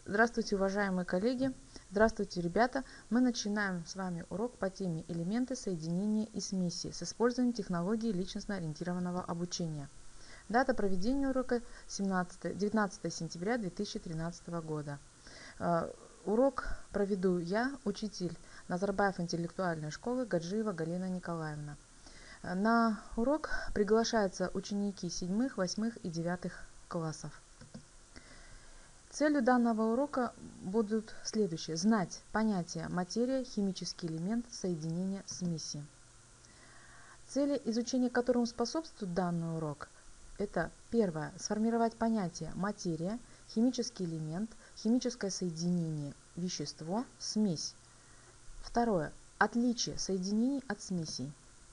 Здравствуйте, уважаемые коллеги! Здравствуйте, ребята! Мы начинаем с вами урок по теме «Элементы соединения и смеси» с использованием технологии личностно-ориентированного обучения. Дата проведения урока 19 сентября 2013 года. Урок проведу я, учитель Назарбаев интеллектуальной школы Гаджиева Галина Николаевна. На урок приглашаются ученики 7, 8 и 9 классов. Целью данного урока будут следующие. Знать понятия материя, химический элемент, соединение, смеси. Цели, изучения которым способствует данный урок, это первое. Сформировать понятие материя, химический элемент, химическое соединение, вещество, смесь. Второе. Отличие соединений от смесей.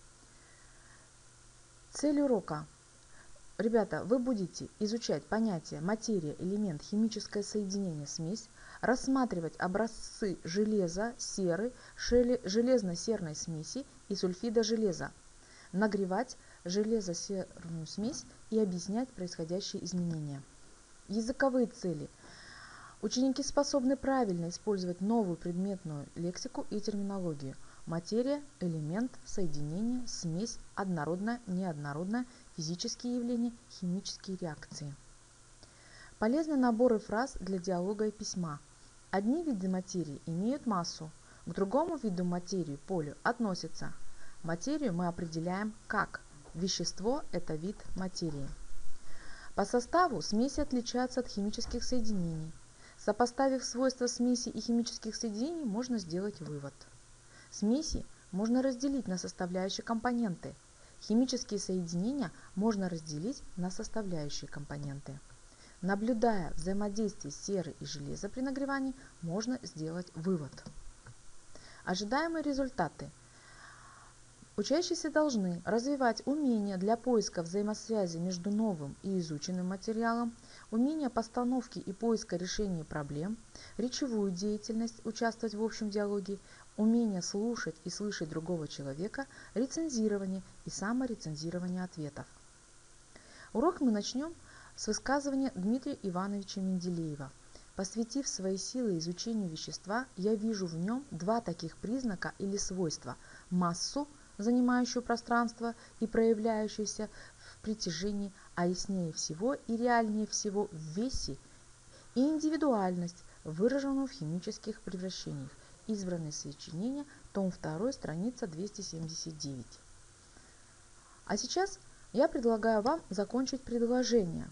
Цель урока. Ребята, вы будете изучать понятия материя, элемент, химическое соединение, смесь, рассматривать образцы железа, серы, железно-серной смеси и сульфида железа, нагревать железо-серную смесь и объяснять происходящие изменения. Языковые цели. Ученики способны правильно использовать новую предметную лексику и терминологию. Материя, элемент, соединение, смесь, однородная, неоднородная, физические явления, химические реакции. Полезны наборы фраз для диалога и письма. Одни виды материи имеют массу, к другому виду материи, полю, относятся. Материю мы определяем как вещество – это вид материи. По составу смеси отличаются от химических соединений. Сопоставив свойства смеси и химических соединений, можно сделать вывод. Смеси можно разделить на составляющие компоненты. Химические соединения можно разделить на составляющие компоненты. Наблюдая взаимодействие серы и железа при нагревании, можно сделать вывод. Ожидаемые результаты. Учащиеся должны развивать умения для поиска взаимосвязи между новым и изученным материалом, умение постановки и поиска решения проблем, речевую деятельность, участвовать в общем диалоге, умение слушать и слышать другого человека, рецензирование и саморецензирование ответов. Урок мы начнем с высказывания Дмитрия Ивановича Менделеева. Посвятив свои силы изучению вещества, я вижу в нем два таких признака или свойства – массу, занимающую пространство и проявляющуюся в притяжении, а яснее всего и реальнее всего в весе, и индивидуальность, выраженную в химических превращениях. Избранные сочинения, том 2, страница 279. А сейчас я предлагаю вам закончить предложение.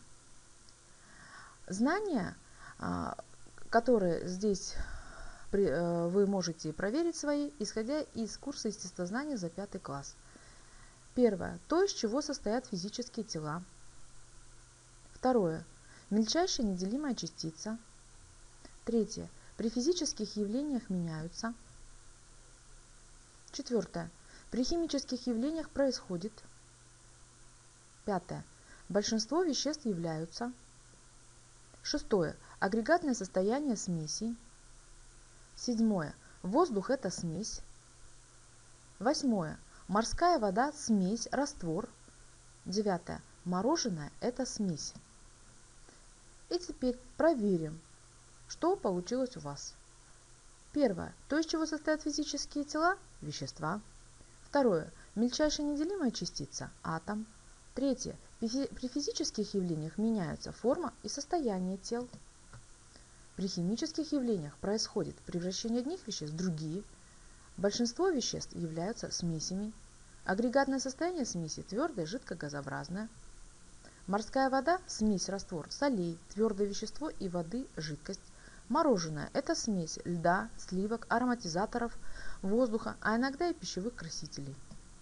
Знания, которые здесь вы можете проверить свои, исходя из курса естествознания за 5 класс. Первое. То, из чего состоят физические тела. Второе. Мельчайшая неделимая частица. Третье. При физических явлениях меняются. Четвертое. При химических явлениях происходит. Пятое. Большинство веществ являются. Шестое. Агрегатное состояние смесей. Седьмое. Воздух – это смесь. Восьмое. Морская вода – смесь, раствор. Девятое. Мороженое – это смесь. И теперь проверим, что получилось у вас. Первое. То, из чего состоят физические тела – вещества. Второе. Мельчайшая неделимая частица – атом. Третье. При физических явлениях меняются форма и состояние тел. При химических явлениях происходит превращение одних веществ в другие. Большинство веществ являются смесями. Агрегатное состояние смеси твердое, жидко-газообразное. Морская вода – смесь, раствор солей, твердое вещество и воды – жидкость. Мороженое – это смесь льда, сливок, ароматизаторов, воздуха, а иногда и пищевых красителей.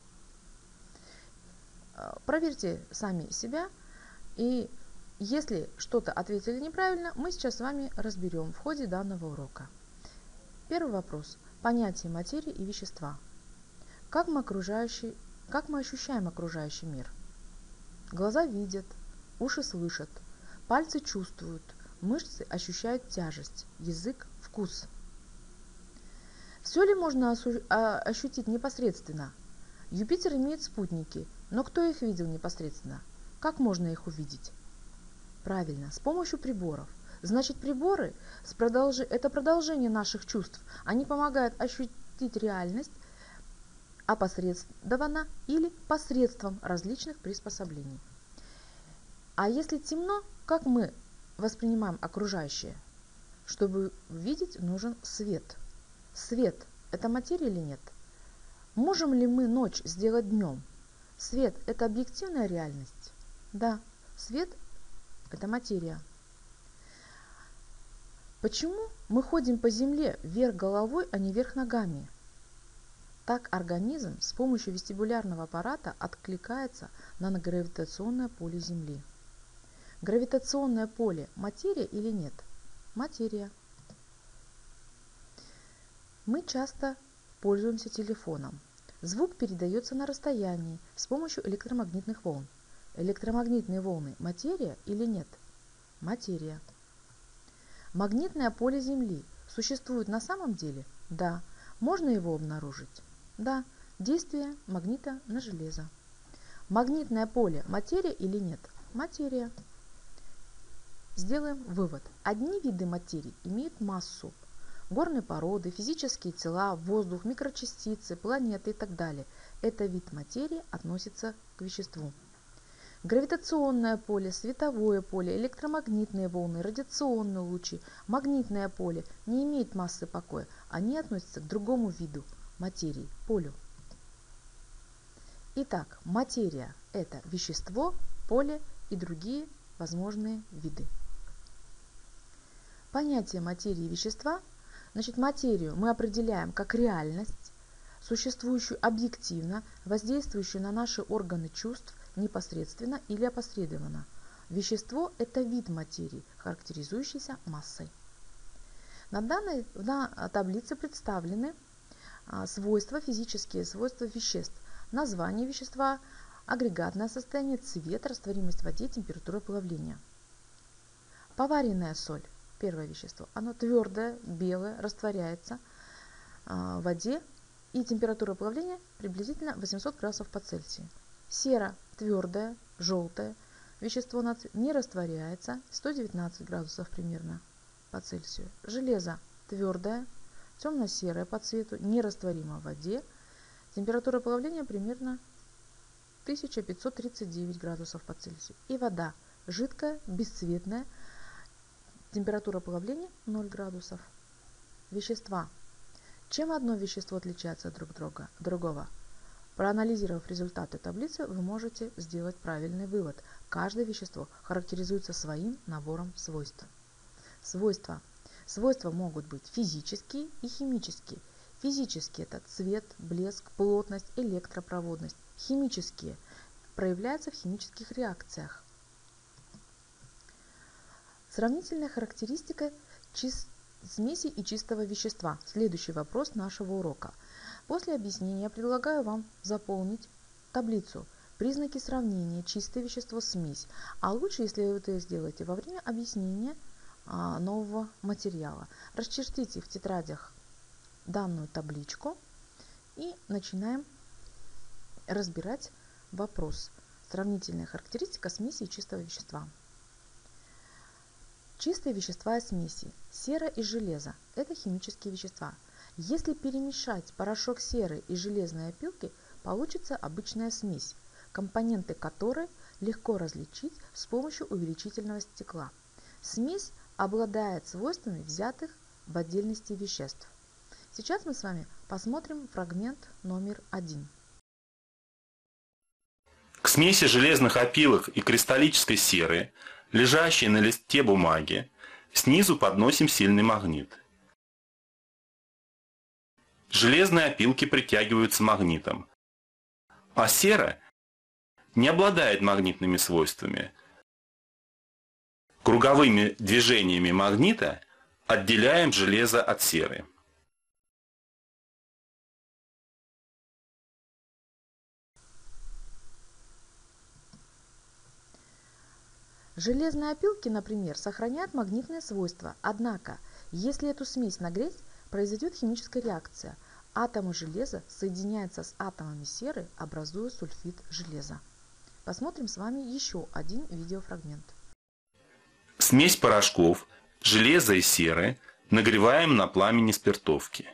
Проверьте сами себя, и если что-то ответили неправильно, мы сейчас с вами разберем в ходе данного урока. Первый вопрос. Понятие материи и вещества. Как мы ощущаем окружающий мир? Глаза видят, уши слышат, пальцы чувствуют, мышцы ощущают тяжесть, язык – вкус. Все ли можно ощутить непосредственно? Юпитер имеет спутники, но кто их видел непосредственно? Как можно их увидеть? Правильно, с помощью приборов. Значит, приборы это продолжение наших чувств. Они помогают ощутить реальность опосредованно или посредством различных приспособлений. А если темно, как мы воспринимаем окружающее? Чтобы видеть, нужен свет. Свет – это материя или нет? Можем ли мы ночь сделать днем? Свет – это объективная реальность? Да, свет – это материя. Почему мы ходим по земле вверх головой, а не вверх ногами? Так организм с помощью вестибулярного аппарата откликается на гравитационное поле Земли. Гравитационное поле – материя или нет? Материя. Мы часто пользуемся телефоном. Звук передается на расстоянии с помощью электромагнитных волн. Электромагнитные волны – материя или нет? Материя. Магнитное поле Земли существует на самом деле? Да. Можно его обнаружить? Да. Действие магнита на железо. Магнитное поле – материя или нет? Материя. Сделаем вывод. Одни виды материи имеют массу. Горные породы, физические тела, воздух, микрочастицы, планеты и так далее. Это вид материи относится к веществу. Гравитационное поле, световое поле, электромагнитные волны, радиационные лучи, магнитное поле не имеют массы покоя. Они относятся к другому виду материи, полю. Итак, материя – это вещество, поле и другие возможные виды. Понятие материи и вещества. Значит, материю мы определяем как реальность, существующую объективно, воздействующую на наши органы чувств непосредственно или опосредованно. Вещество – это вид материи, характеризующийся массой. На таблице представлены свойства, физические свойства веществ, название вещества, агрегатное состояние, цвет, растворимость в воде, температура плавления. Поваренная соль. Первое вещество. Оно твердое, белое, растворяется в воде и температура плавления приблизительно 800 градусов по Цельсию. Сера твердое, желтое вещество не растворяется, 119 градусов примерно по Цельсию. Железо твердое, темно-серое по цвету, нерастворимо в воде, температура плавления примерно 1539 градусов по Цельсию. И вода жидкая, бесцветная, температура плавления 0 градусов. Вещества. Чем одно вещество отличается друг от другого? Проанализировав результаты таблицы, вы можете сделать правильный вывод. Каждое вещество характеризуется своим набором свойств. Свойства. Свойства могут быть физические и химические. Физические – это цвет, блеск, плотность, электропроводность. Химические проявляются в химических реакциях. Сравнительная характеристика смеси и чистого вещества. Следующий вопрос нашего урока. После объяснения я предлагаю вам заполнить таблицу «Признаки сравнения чистое вещество смесь». А лучше, если вы это сделаете во время объяснения нового материала. Расчертите в тетрадях данную табличку и начинаем разбирать вопрос «Сравнительная характеристика смеси и чистого вещества». Чистые вещества и смеси. Сера и железо – это химические вещества. Если перемешать порошок серы и железной опилки, получится обычная смесь, компоненты которой легко различить с помощью увеличительного стекла. Смесь обладает свойствами взятых в отдельности веществ. Сейчас мы с вами посмотрим фрагмент номер 1. К смеси железных опилок и кристаллической серы, лежащей на листе бумаги, снизу подносим сильный магнит. Железные опилки притягиваются магнитом, а сера не обладает магнитными свойствами. Круговыми движениями магнита отделяем железо от серы. Железные опилки, например, сохраняют магнитные свойства, однако, если эту смесь нагреть, произойдет химическая реакция. Атомы железа соединяются с атомами серы, образуя сульфид железа. Посмотрим с вами еще один видеофрагмент. Смесь порошков железа и серы нагреваем на пламени спиртовки.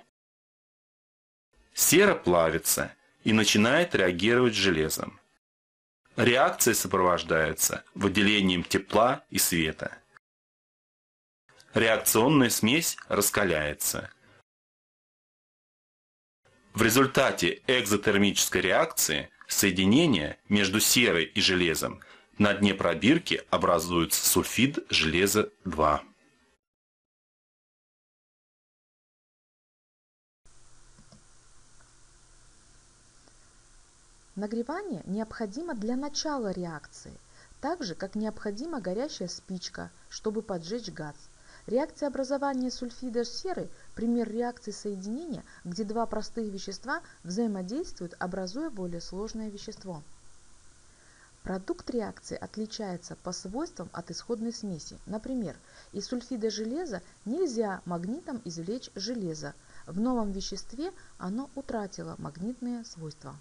Сера плавится и начинает реагировать с железом. Реакция сопровождается выделением тепла и света. Реакционная смесь раскаляется. В результате экзотермической реакции соединения между серой и железом на дне пробирки образуется сульфид железа 2. Нагревание необходимо для начала реакции, так же, как необходима горящая спичка, чтобы поджечь газ. Реакция образования сульфида серы – пример реакции соединения, где два простых вещества взаимодействуют, образуя более сложное вещество. Продукт реакции отличается по свойствам от исходной смеси. Например, из сульфида железа нельзя магнитом извлечь железо. В новом веществе оно утратило магнитные свойства.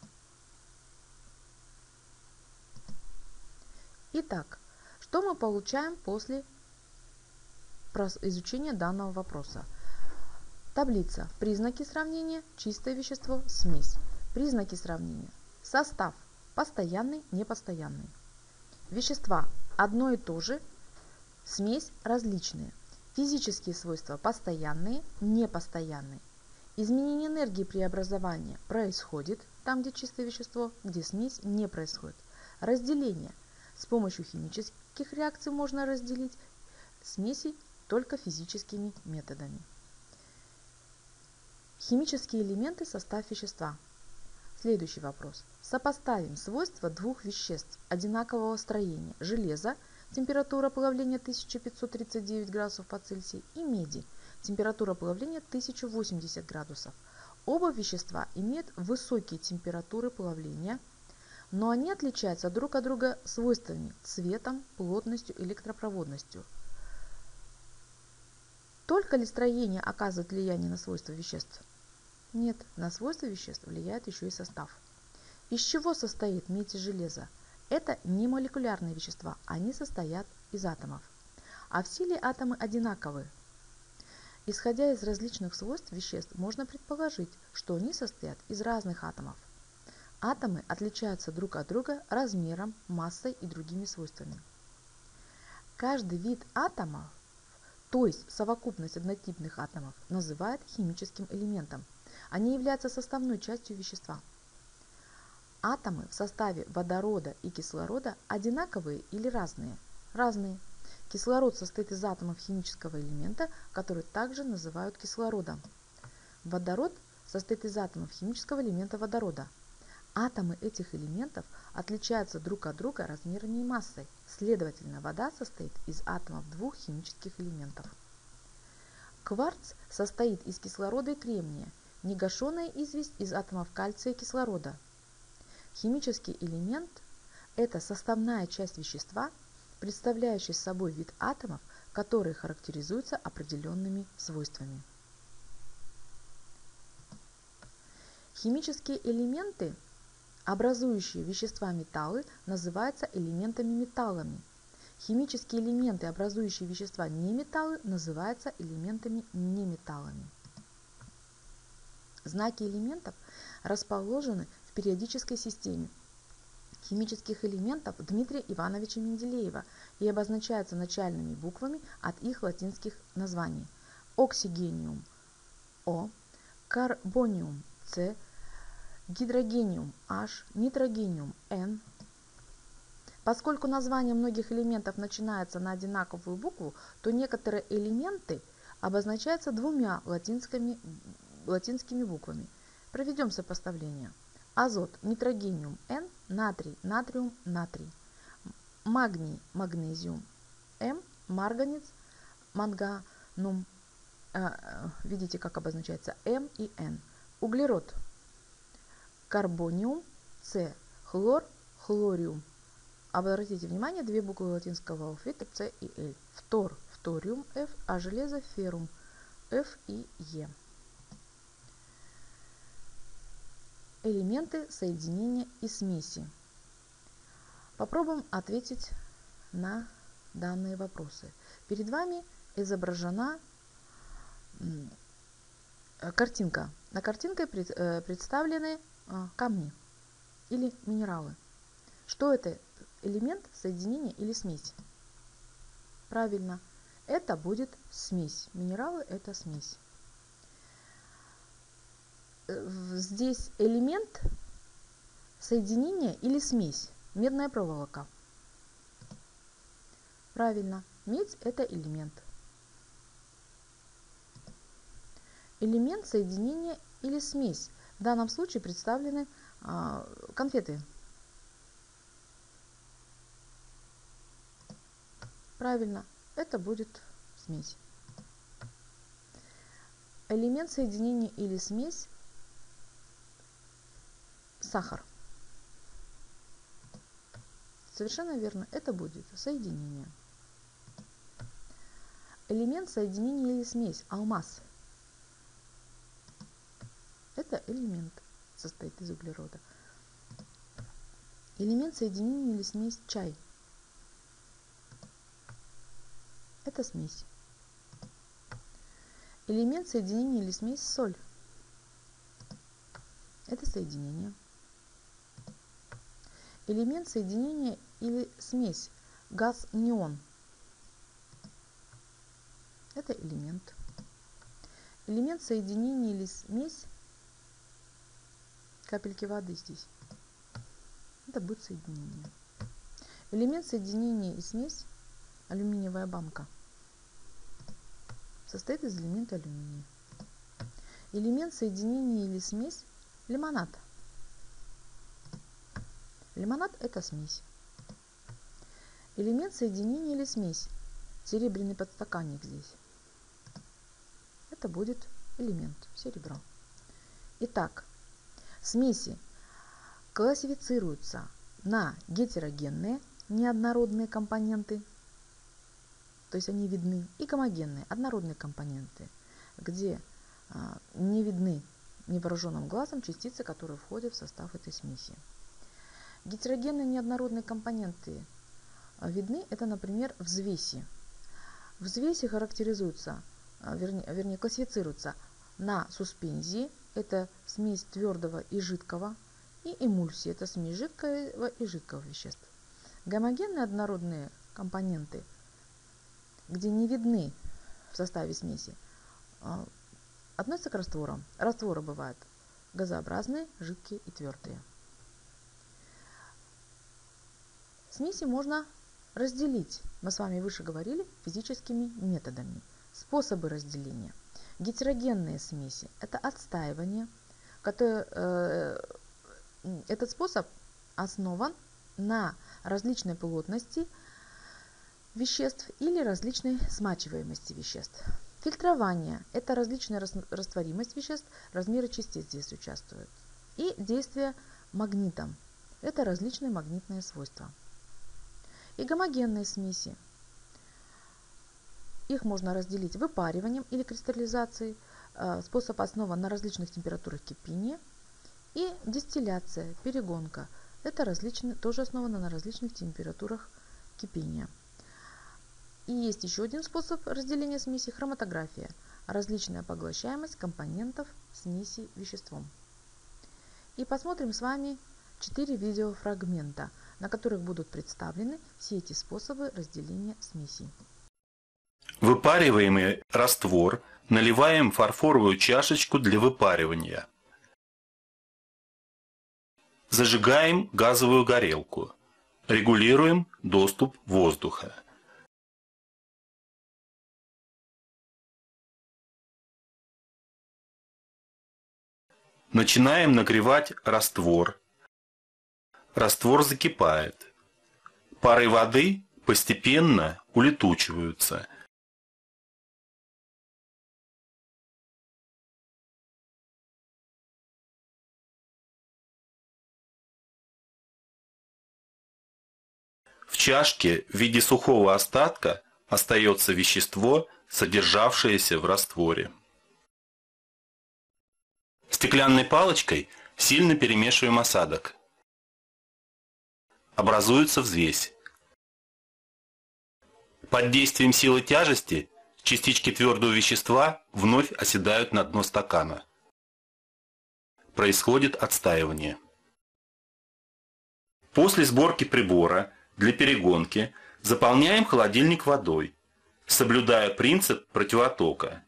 Итак, что мы получаем после изучения данного вопроса? Таблица. Признаки сравнения. Чистое вещество. Смесь. Признаки сравнения. Состав. Постоянный, непостоянный. Вещества одно и то же. Смесь различные. Физические свойства постоянные, непостоянные. Изменение энергии при образовании происходит там, где чистое вещество, где смесь не происходит. Разделение. С помощью химических реакций можно разделить смеси только физическими методами. Химические элементы, состав вещества. Следующий вопрос. Сопоставим свойства двух веществ одинакового строения: железа, температура плавления 1539 градусов по Цельсию, и меди, температура плавления 1080 градусов. Оба вещества имеют высокие температуры плавления, но они отличаются друг от друга свойствами: цветом, плотностью, электропроводностью. Только ли строение оказывает влияние на свойства веществ? Нет, на свойства веществ влияет еще и состав. Из чего состоит медь и железо? Это не молекулярные вещества, они состоят из атомов. А все ли атомы одинаковы? Исходя из различных свойств веществ, можно предположить, что они состоят из разных атомов. Атомы отличаются друг от друга размером, массой и другими свойствами. Каждый вид атомов, то есть совокупность однотипных атомов, называют химическим элементом. Они являются составной частью вещества. Атомы в составе водорода и кислорода одинаковые или разные? Разные. Кислород состоит из атомов химического элемента, который также называют кислородом. Водород состоит из атомов химического элемента водорода. Атомы этих элементов отличаются друг от друга размерами и массой. Следовательно, вода состоит из атомов двух химических элементов. Кварц состоит из кислорода и кремния. Негашенная известь из атомов кальция и кислорода. Химический элемент – это составная часть вещества, представляющая собой вид атомов, которые характеризуются определенными свойствами. Химические элементы, образующие вещества металлы, называются элементами-металлами. Химические элементы, образующие вещества неметаллы, называются элементами-неметаллами. Знаки элементов расположены в периодической системе химических элементов Дмитрия Ивановича Менделеева и обозначаются начальными буквами от их латинских названий: оксигениум О, карбониум С, гидрогениум H, нитрогениум N. Поскольку название многих элементов начинается на одинаковую букву, то некоторые элементы обозначаются двумя латинскими буквами. Проведем сопоставление. Азот – нитрогениум N, натрий – натриум, натрий. Магний – магнезиум М, марганец – манганум. Видите, как обозначается М и Н. Углерод – карбониум С, хлор – хлориум. Обратите внимание, две буквы латинского алфавита С и Л. Фтор – фториум Ф, а железо – феррум Ф и Е. Элементы соединения и смеси. Попробуем ответить на данные вопросы. Перед вами изображена картинка. На картинке представлены камни или минералы. Что это? Элемент, соединение или смесь? Правильно, это будет смесь. Минералы – это смесь. Здесь элемент, соединение или смесь. Медная проволока. Правильно, медь – это элемент. Элемент, соединение или смесь. В данном случае представлены конфеты. Правильно, это будет смесь. Элемент, соединение или смесь – сахар. Совершенно верно, это будет соединение. Элемент, соединение или смесь – алмаз. Это элемент, состоит из углерода. Элемент, соединение или смесь – чай. Это смесь. Элемент, соединение или смесь – соль. Это соединение. Элемент, соединение или смесь – газ неон. Это элемент. Элемент, соединение или смесь – капельки воды здесь. Это будет соединение. Элемент, соединение и смесь – алюминиевая банка. Состоит из элемента алюминия. Элемент, соединение или смесь – лимонад. Лимонад – это смесь. Элемент, соединение или смесь – серебряный подстаканник здесь. Это будет элемент серебро. Итак, смеси классифицируются на гетерогенные, неоднородные компоненты, то есть они видны, и гомогенные, однородные компоненты, где не видны невооруженным глазом частицы, которые входят в состав этой смеси. Гетерогенные неоднородные компоненты видны, это, например, взвеси. Взвеси характеризуются, вернее, классифицируются на суспензии, это смесь твердого и жидкого, и эмульсии, это смесь жидкого и жидкого веществ. Гомогенные однородные компоненты, где не видны в составе смеси, относятся к растворам. Растворы бывают газообразные, жидкие и твердые. Смеси можно разделить, мы с вами выше говорили, физическими методами. Способы разделения. Гетерогенные смеси – это отстаивание. Этот способ основан на различной плотности веществ или различной смачиваемости веществ. Фильтрование – это различная растворимость веществ, размеры частиц здесь участвуют. И действие магнитом – это различные магнитные свойства. И гомогенные смеси. Их можно разделить выпариванием или кристаллизацией. Способ основан на различных температурах кипения. И дистилляция, перегонка. Это тоже основано на различных температурах кипения. И есть еще один способ разделения смеси – хроматография. Различная поглощаемость компонентов смеси веществом. И посмотрим с вами 4 видеофрагмента, на которых будут представлены все эти способы разделения смесей. Выпариваемый раствор наливаем в фарфоровую чашечку для выпаривания. Зажигаем газовую горелку. Регулируем доступ воздуха. Начинаем нагревать раствор. Раствор закипает. Пары воды постепенно улетучиваются. В чашке в виде сухого остатка остается вещество, содержавшееся в растворе. Стеклянной палочкой сильно перемешиваем осадок. Образуется взвесь. Под действием силы тяжести частички твердого вещества вновь оседают на дно стакана. Происходит отстаивание. После сборки прибора для перегонки заполняем холодильник водой, соблюдая принцип противотока.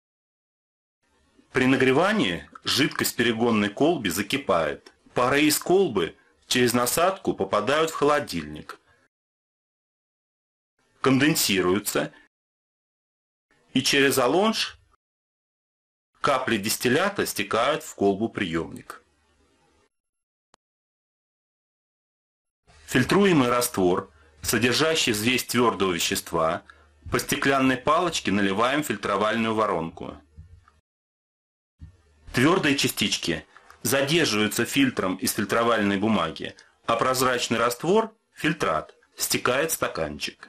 При нагревании жидкость в перегонной колбе закипает. Пары из колбы через насадку попадают в холодильник, конденсируются, и через алонж капли дистиллята стекают в колбу-приемник. Фильтруемый раствор, содержащий взвесь твердого вещества, по стеклянной палочке наливаем в фильтровальную воронку. Твердые частички задерживаются фильтром из фильтровальной бумаги, а прозрачный раствор, фильтрат, стекает в стаканчик.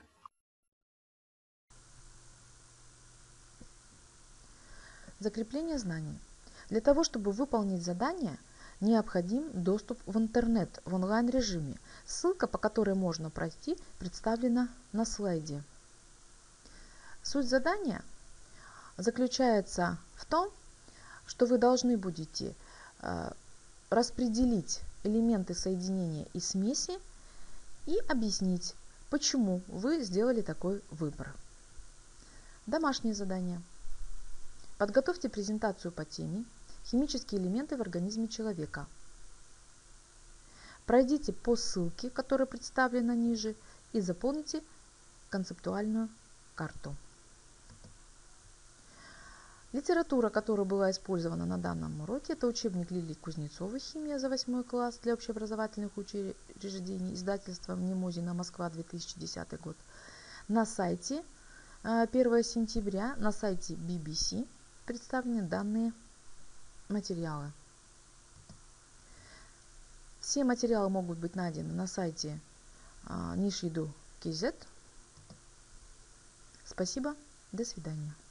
Закрепление знаний. Для того, чтобы выполнить задание, необходим доступ в интернет в онлайн-режиме. Ссылка, по которой можно пройти, представлена на слайде. Суть задания заключается в том, что вы должны будете распределить элементы соединения и смеси и объяснить, почему вы сделали такой выбор. Домашнее задание. Подготовьте презентацию по теме «Химические элементы в организме человека». Пройдите по ссылке, которая представлена ниже, и заполните концептуальную карту. Литература, которая была использована на данном уроке, это учебник Лилии Кузнецовой «Химия за 8 класс» для общеобразовательных учреждений, издательство Мнемозина, Москва, 2010 год. На сайте 1 сентября, на сайте BBC представлены данные материалы. Все материалы могут быть найдены на сайте Nishidu.kz. Спасибо, до свидания.